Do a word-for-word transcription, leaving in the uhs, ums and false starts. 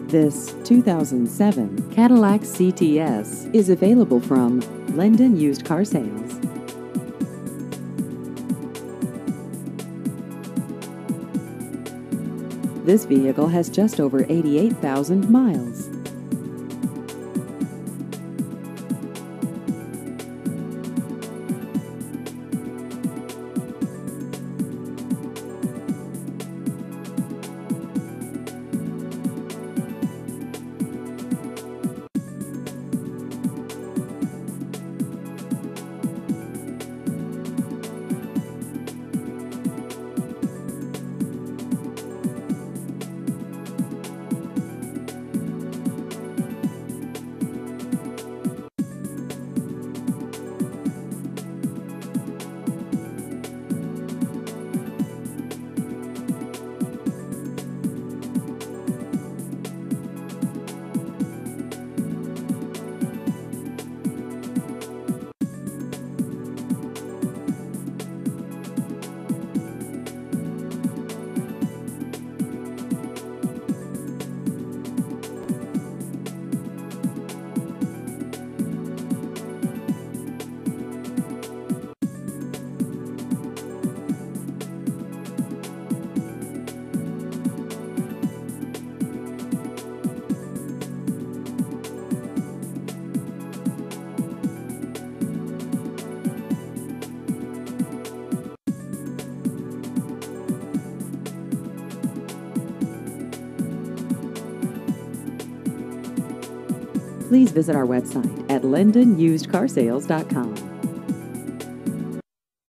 This two thousand seven Cadillac C T S is available from Lendon Used Car Sales. This vehicle has just over eighty-eight thousand miles. Please visit our website at lendon used car sales dot com.